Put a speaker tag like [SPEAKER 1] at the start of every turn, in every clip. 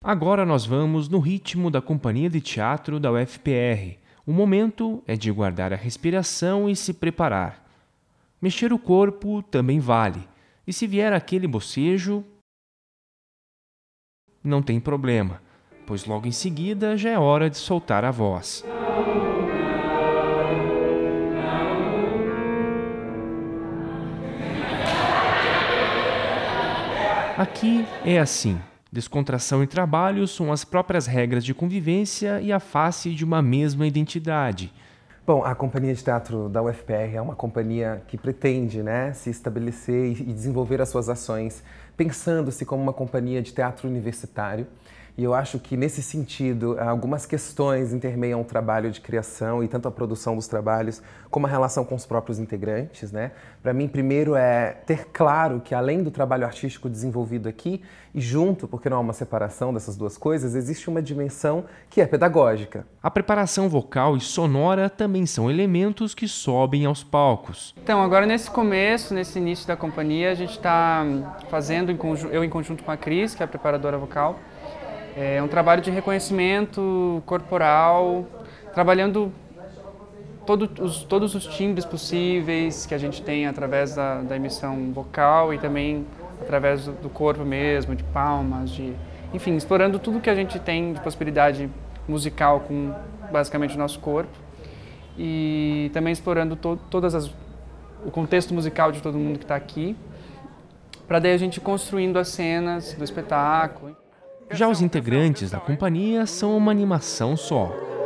[SPEAKER 1] Agora nós vamos no ritmo da companhia de teatro da UFPR. O momento é de guardar a respiração e se preparar. Mexer o corpo também vale. E se vier aquele bocejo, não tem problema, pois logo em seguida já é hora de soltar a voz. Aqui é assim. Descontração e trabalho são as próprias regras de convivência e a face de uma mesma identidade.
[SPEAKER 2] Bom, a Companhia de Teatro da UFPR é uma companhia que pretende, se estabelecer e desenvolver as suas ações pensando-se como uma companhia de teatro universitário. E eu acho que, nesse sentido, algumas questões intermeiam o trabalho de criação e tanto a produção dos trabalhos como a relação com os próprios integrantes, Para mim, primeiro é ter claro que, além do trabalho artístico desenvolvido aqui, e junto, porque não há uma separação dessas duas coisas, existe uma dimensão que é pedagógica.
[SPEAKER 1] A preparação vocal e sonora também são elementos que sobem aos palcos.
[SPEAKER 3] Então, agora nesse início da companhia, a gente está fazendo, eu em conjunto com a Cris, que é a preparadora vocal, é um trabalho de reconhecimento corporal, trabalhando todos os timbres possíveis que a gente tem através da emissão vocal e também através do corpo mesmo, de palmas, enfim, explorando tudo que a gente tem de possibilidade musical com basicamente o nosso corpo e também explorando o contexto musical de todo mundo que está aqui, para daí a gente ir construindo as cenas do espetáculo.
[SPEAKER 1] Já os integrantes da companhia são uma animação só.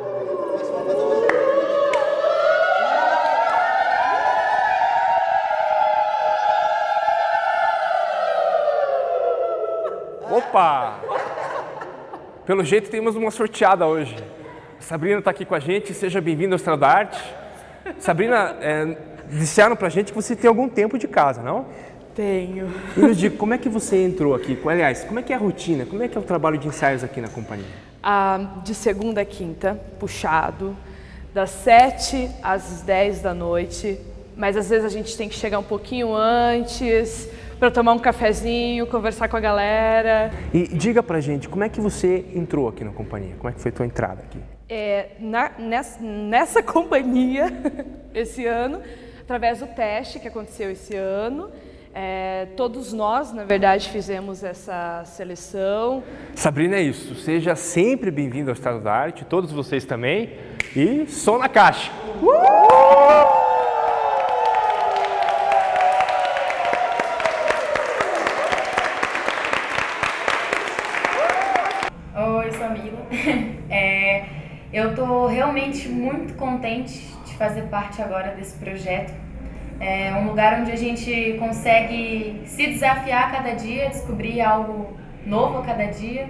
[SPEAKER 4] Opa! Pelo jeito temos uma sorteada hoje. A Sabrina está aqui com a gente, seja bem-vinda ao Estrada da Arte. Sabrina, disseram pra gente que você tem algum tempo de casa, não?
[SPEAKER 5] Tenho.
[SPEAKER 4] E nos diga, como é que você entrou aqui? Aliás, como é que é a rotina? Como é que é o trabalho de ensaios aqui na companhia?
[SPEAKER 5] De segunda a quinta, puxado, das 7 às 10 da noite, mas às vezes a gente tem que chegar um pouquinho antes para tomar um cafezinho, conversar com a galera.
[SPEAKER 4] E diga pra gente, como é que você entrou aqui na companhia? Como é que foi a tua entrada aqui?
[SPEAKER 5] Nessa companhia, esse ano, através do teste que aconteceu esse ano, todos nós, na verdade, fizemos essa seleção.
[SPEAKER 4] Sabrina, é isso. Seja sempre bem-vindo ao Estrada da Arte, todos vocês também. E som na caixa!
[SPEAKER 6] Oi, sou a Mila. Eu tô realmente muito contente de fazer parte agora desse projeto. É um lugar onde a gente consegue se desafiar a cada dia, descobrir algo novo a cada dia.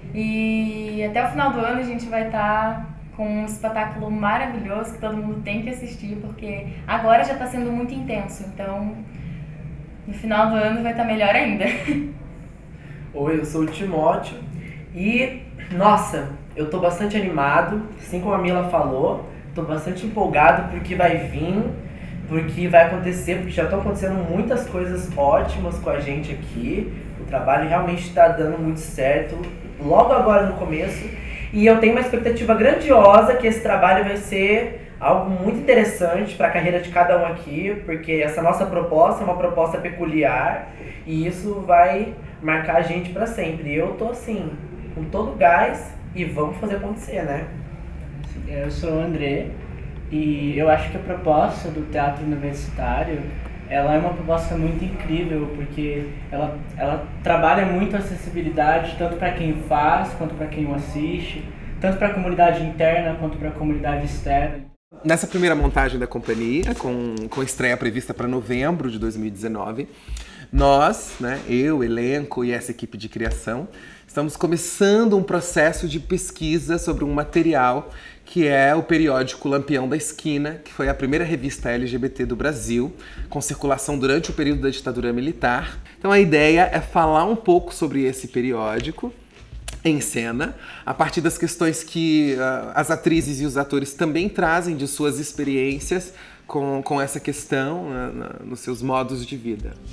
[SPEAKER 6] E até o final do ano a gente vai estar com um espetáculo maravilhoso que todo mundo tem que assistir, porque agora já está sendo muito intenso, então no final do ano vai estar melhor ainda.
[SPEAKER 7] Oi, eu sou o Timóteo e, nossa, eu tô bastante animado, assim como a Mila falou, tô bastante empolgado porque vai vir, porque vai acontecer, porque já estão acontecendo muitas coisas ótimas com a gente aqui. O trabalho realmente está dando muito certo, logo agora no começo. E eu tenho uma expectativa grandiosa que esse trabalho vai ser algo muito interessante para a carreira de cada um aqui, porque essa nossa proposta é uma proposta peculiar e isso vai marcar a gente para sempre. Eu tô assim, com todo o gás e vamos fazer acontecer, né?
[SPEAKER 8] Eu sou o André. E eu acho que a proposta do teatro universitário, ela é uma proposta muito incrível, porque ela trabalha muito a acessibilidade, tanto para quem faz, quanto para quem o assiste, tanto para a comunidade interna, quanto para a comunidade externa.
[SPEAKER 2] Nessa primeira montagem da companhia, com estreia prevista para novembro de 2019, nós, eu, elenco e essa equipe de criação, estamos começando um processo de pesquisa sobre um material que é o periódico Lampião da Esquina, que foi a primeira revista LGBT do Brasil, com circulação durante o período da ditadura militar. Então a ideia é falar um pouco sobre esse periódico em cena, a partir das questões que as atrizes e os atores também trazem de suas experiências com essa questão nos seus modos de vida.